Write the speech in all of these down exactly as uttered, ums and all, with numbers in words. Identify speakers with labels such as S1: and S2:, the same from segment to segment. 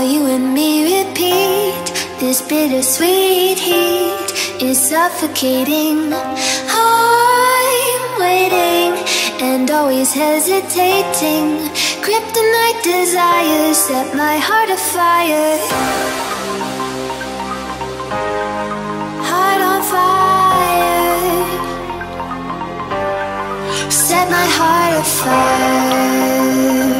S1: while you and me repeat. This bittersweet heat is suffocating. I'm waiting and always hesitating. Kryptonite desires set my heart afire. Heart on fire. Set my heart afire.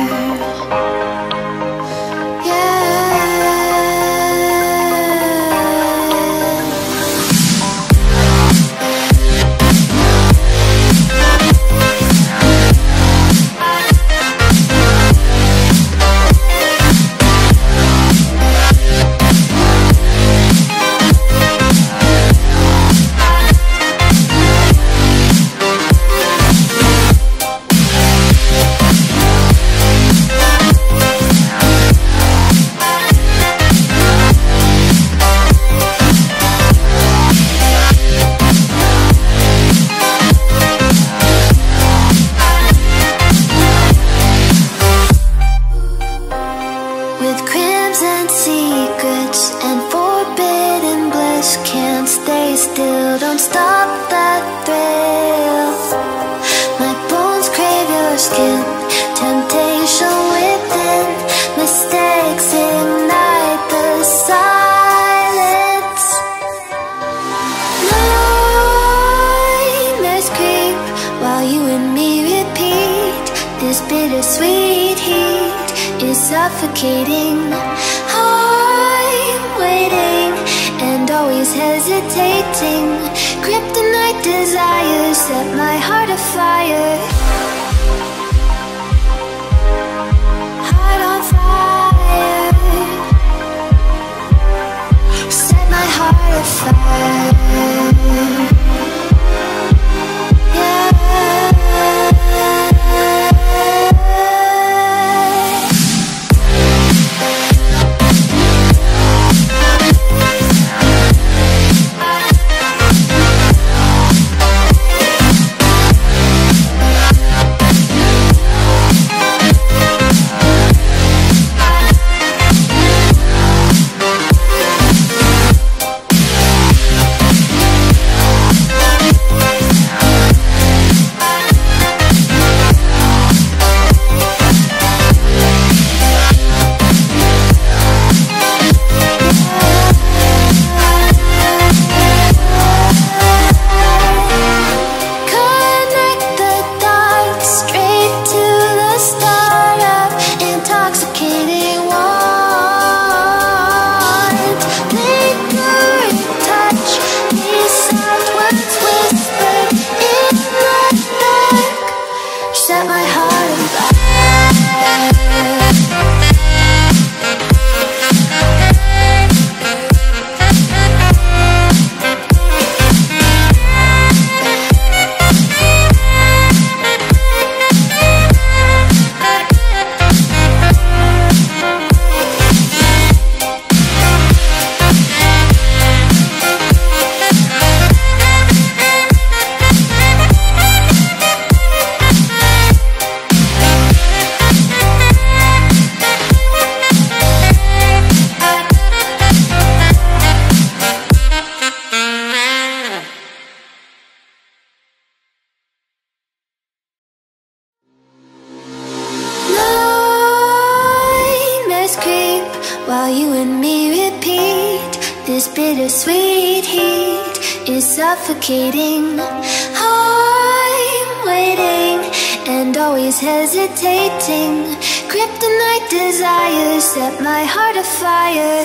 S1: Bittersweet heat is suffocating. I'm waiting and always hesitating. Kryptonite desires set my heart afire. Heart on fire. Set my heart afire. Bittersweet heat is suffocating. I'm waiting and always hesitating. Kryptonite desires set my heart afire.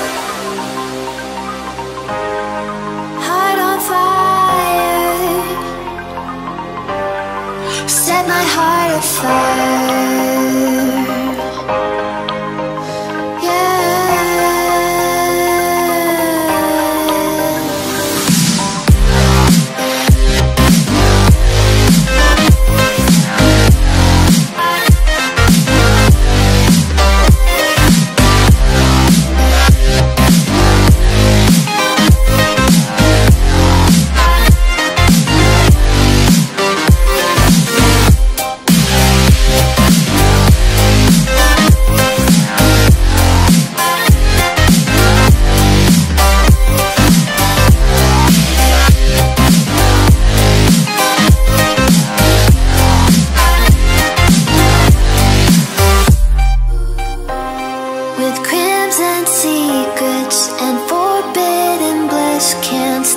S1: Heart on fire. Set my heart afire.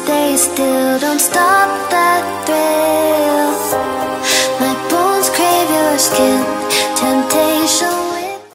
S1: stay still, don't stop that thrill. My bones crave your skin.